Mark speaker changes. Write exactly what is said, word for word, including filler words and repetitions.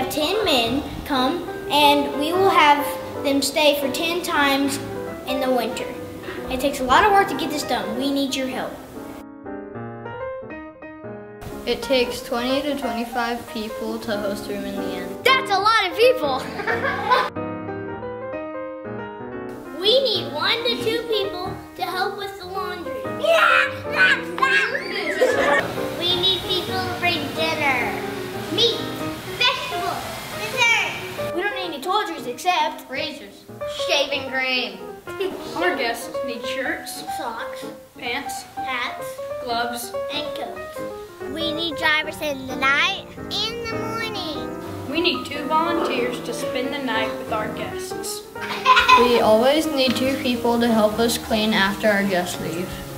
Speaker 1: have ten men come, and we will have them stay for ten times in the winter. It takes a lot of work to get this done. We need your help.
Speaker 2: It takes twenty to twenty-five people to host a room in the inn.
Speaker 1: That's a lot of people. We need one to two people to help with the laundry. We need people to bring dinner. Meat, vegetables, dessert. We don't need any toiletries except
Speaker 2: Razors. Shaving cream.
Speaker 3: Our guests need shirts,
Speaker 1: socks,
Speaker 3: pants,
Speaker 1: hats,
Speaker 3: gloves,
Speaker 1: and coats. We need drivers in the night and the morning.
Speaker 3: We need two volunteers to spend the night with our guests.
Speaker 2: We always need two people to help us clean after our guests leave.